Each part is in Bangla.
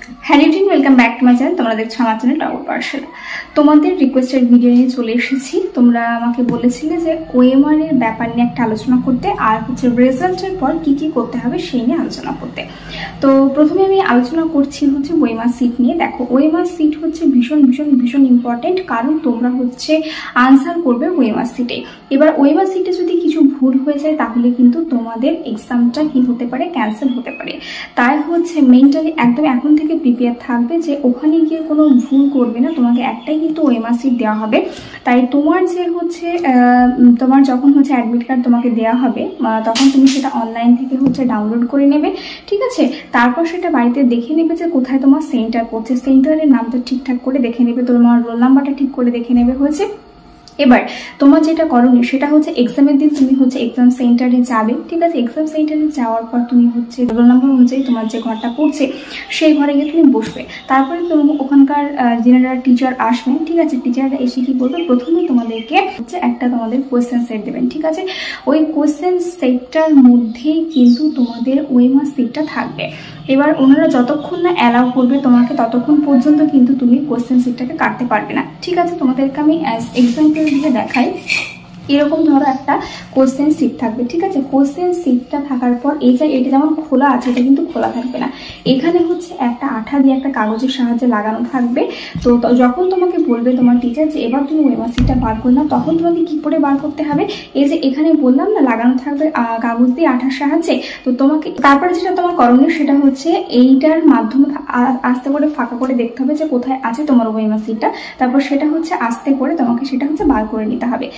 Hello team, welcome back to my channel. তোমরা দেখছো আমার চ্যানেল টপ পার্সেল। তোমাদের রিকোয়েস্টেড ভিডিও নিয়ে চলে এসেছি। তোমরা আমাকে বলেছিলে যে ওএমআর এর ব্যাপার নিয়ে একটা আলোচনা করতে, আর হচ্ছে রেজাল্টের পর কি কি করতে হবে সেই নিয়ে আলোচনা করতে। তো প্রথমে আমি আলোচনা করছি হচ্ছে ওএমআর সিট নিয়ে। দেখো, ওএমআর সিট হচ্ছে ভীষণ ভীষণ ভীষণ ইম্পর্টেন্ট, কারণ তোমরা হচ্ছে আনসার করবে ওএমআর সিটে। এবার ওএমআর সিটে যদি কিছু ভুল হয়ে যায় তাহলে কিন্তু তোমাদের এক্সামটা কি হতে পারে, ক্যান্সেল হতে পারে। তাই হচ্ছে মেন্টালি একদম এখন থেকে প্রিপেয়ার থাকবে যে ওখানে গিয়ে কোনো ভুল করবে না, তোমাকে একটাই কিন্তু ওএমআর সিট দেওয়া হবে। তাই তোমার যে হচ্ছে তোমার যখন হচ্ছে অ্যাডমিট কার্ড তোমাকে দেওয়া হবে, তখন তুমি সেটা অনলাইন থেকে হচ্ছে ডাউনলোড করে নেবে, ঠিক আছে। তারপর সেটা বাড়িতে দেখে নেবে যে কোথায় তোমার সেন্টার পড়ছে, সেন্টারের নামটা ঠিকঠাক করে দেখে নেবে, তোমার রোল নাম্বারটা ঠিক করে দেখে নেবে হয়েছে। এবার তোমার যেটা করণীয় সেটা হচ্ছে এক্সামের দিন তুমি হচ্ছে এক্সাম সেন্টারে যাবে, ঠিক আছে। এক্সাম সেন্টারে যাওয়ার পর তুমি হচ্ছে রোল নাম্বার অনুযায়ী তোমার যে ঘরটা পড়ছে সেই ঘরে গিয়ে তুমি বসবে। তারপরে তুমি ওখানকার যারা টিচার আসবেন, ঠিক আছে, টিচাররা এসে কি করবে, প্রথমে তোমাদেরকে হচ্ছে একটা তোমাদের কোয়েশ্চেন সেট দেবেন, ঠিক আছে। ওই কোয়েশ্চেন সেটটার মধ্যেই কিন্তু তোমাদের ওএমআর সিটটা থাকবে। এবার ওনারা যতক্ষণ না অ্যালাউ করবে তোমাকে ততক্ষণ পর্যন্ত কিন্তু তুমি কোয়েশ্চেন সিটটাকে কাটতে পারবে না, ঠিক আছে। তোমাদেরকে আমি এক্সাম্পল দিয়ে দেখাই। এরকম ধরো একটা কোয়েশ্চেন সিট থাকবে, ঠিক আছে। কোয়েশ্চেন সিটটা থাকার পর এটা যেমন খোলা আছে, এটা কিন্তু খোলা থাকবে না। এখানে হচ্ছে একটা আঠা দিয়ে একটা কাগজের সাহায্যে লাগানো থাকবে। তো যখন তোমাকে বলবে তোমার টিচার যে এবার তুমি ওএমআর সিটটা বার করলাম, তখন তোমাকে কি করে বার করতে হবে, এই যে এখানে বললাম না লাগানো থাকবে কাগজ দিয়ে আঠার সাহায্যে। তো তোমাকে তারপরে যেটা তোমার করণীয় সেটা হচ্ছে এইটার মাধ্যমে আস্তে করে ফাঁকা করে দেখতে হবে যে কোথায় আছে তোমার ওএমআর সিটটা। তারপর সেটা হচ্ছে আস্তে করে তোমাকে সেটা হচ্ছে বার করে নিতে হবে।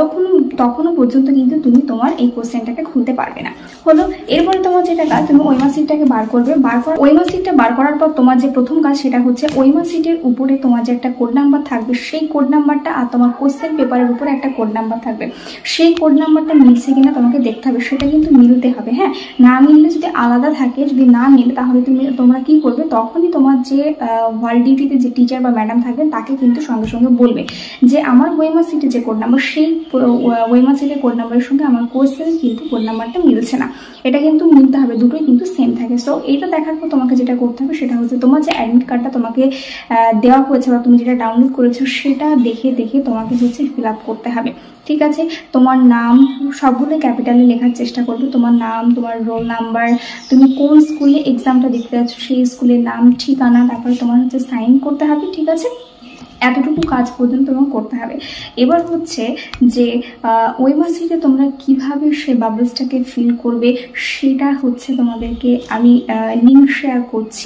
তখনও পর্যন্ত কিন্তু তুমি তোমার এই কোশ্চেনটাকে খুলতে পারবে না। হলো, এরপরে তোমার যেটা কাজ, তুমি ওএমআর সিটটাকে বার করবে। ওএমআর সিটটা বার করার পর তোমার যে প্রথম কাজ সেটা হচ্ছে ওএমআর সিটের উপরে তোমার যে একটা কোড নাম্বার থাকবে, সেই কোড নাম্বারটা আর তোমার কোশ্চেন পেপারের উপরে একটা কোড নাম্বার থাকবে, সেই কোড নাম্বারটা মিলছে কিনা তোমাকে দেখতে হবে। সেটা কিন্তু মিলতে হবে, হ্যাঁ। না মিললে যদি আলাদা থাকে, যদি না মিলে তাহলে তোমরা কি করবে, তখনই তোমার যে হল ডিউটিতে যে টিচার বা ম্যাডাম থাকবেন তাকে কিন্তু সঙ্গে সঙ্গে বলবে যে আমার ওএমআর সিটে যে কোড নাম্বার, সেই ওএমআর সিটের কোড নাম্বারের সঙ্গে আমার কোয়েশ্চেন কিন্তু কোড নাম্বারটা মিলছে না। এটা কিন্তু মিলতে হবে, দুটোই কিন্তু সেম থাকে। সো এটা দেখার পর তোমাকে যেটা করতে হবে সেটা হচ্ছে তোমার যে অ্যাডমিট কার্ডটা তোমাকে দেওয়া হয়েছে বা তুমি যেটা ডাউনলোড করেছো সেটা দেখে তোমাকে হচ্ছে ফিল আপ করতে হবে, ঠিক আছে। তোমার নাম সবগুলো ক্যাপিটালে লেখার চেষ্টা করবে, তোমার নাম, তোমার রোল নাম্বার, তুমি কোন স্কুলে এক্সামটা দিতে যাচ্ছ সেই স্কুলের নাম, ঠিকানা, তারপরে তোমার হচ্ছে সাইন করতে হবে, ঠিক আছে। এতটুকু কাজ পর্যন্ত তোমার করতে হবে। এবার হচ্ছে যে ওএমআর সিটে তোমরা কিভাবে সেই বাবলসটাকে ফিল করবে সেটা হচ্ছে তোমাদেরকে আমি লিঙ্ক শেয়ার করছি,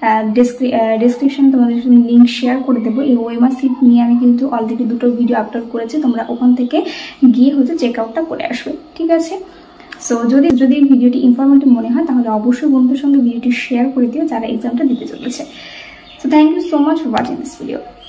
ডেসক্রিপশনে তোমাদের লিঙ্ক শেয়ার করে দেবো। এই ওএমআর সিট নিয়ে আমি কিন্তু অলরেডি দুটো ভিডিও আপলোড করেছি, তোমরা ওখান থেকে গিয়ে হচ্ছে চেক আউটটা করে আসবে, ঠিক আছে। সো যদি ভিডিওটি ইনফরমেটিভ মনে হয় তাহলে অবশ্যই বন্ধুদের সঙ্গে ভিডিওটি শেয়ার করে দিও যারা এক্সামটা দিতে চলেছে। So thank you so much for watching this video.